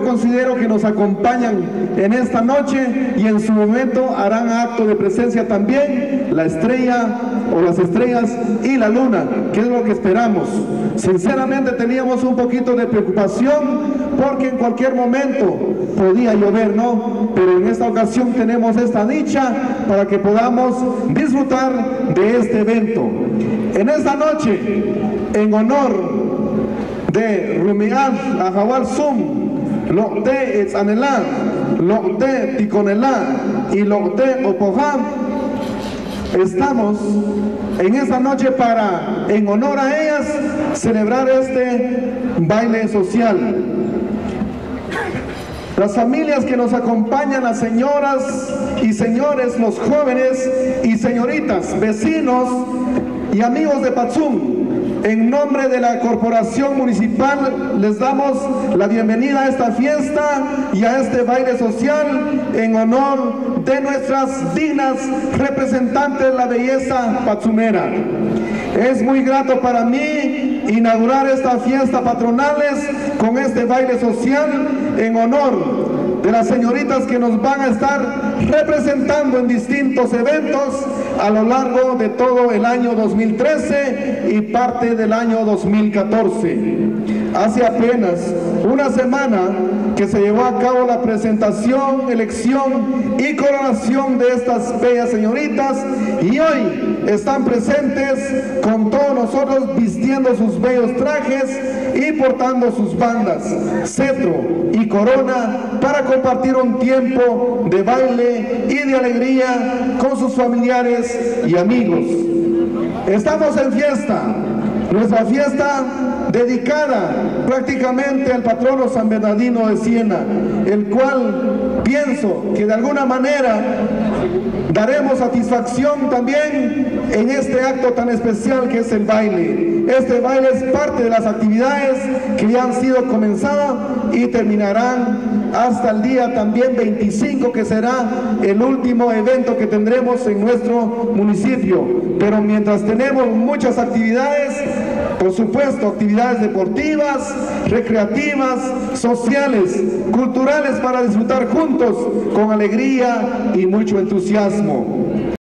yo considero que nos acompañan en esta noche y en su momento harán acto de presencia también la estrella o las estrellas y la luna, que es lo que esperamos. Sinceramente teníamos un poquito de preocupación porque en cualquier momento podía llover, ¿no? Pero en esta ocasión tenemos esta dicha para que podamos disfrutar de este evento. En esta noche, en honor de Rumiat Ajawal Sum, Locte Etzanelá, Locte Ticonelá y Locte Opojá, estamos en esta noche para, en honor a ellas, celebrar este baile social. Las familias que nos acompañan, las señoras y señores, los jóvenes y señoritas, vecinos y amigos de Patzum, en nombre de la Corporación Municipal les damos la bienvenida a esta fiesta y a este baile social en honor de nuestras dignas representantes de la belleza patzumera. Es muy grato para mí inaugurar esta fiesta patronales con este baile social en honor de las señoritas que nos van a estar representando en distintos eventos a lo largo de todo el año 2013 y parte del año 2014. Hace apenas una semana que se llevó a cabo la presentación, elección y coronación de estas bellas señoritas y hoy están presentes con todos nosotros vistiendo sus bellos trajes y portando sus bandas, cetro y corona para compartir un tiempo de baile y de alegría con sus familiares y amigos. Estamos en fiesta, nuestra fiesta dedicada prácticamente al patrono San Bernardino de Siena, el cual pienso que de alguna manera daremos satisfacción también en este acto tan especial que es el baile. Este baile es parte de las actividades que ya han sido comenzadas y terminarán hasta el día también 25, que será el último evento que tendremos en nuestro municipio. Pero mientras tenemos muchas actividades, por supuesto, actividades deportivas, recreativas, sociales, culturales para disfrutar juntos con alegría y mucho entusiasmo.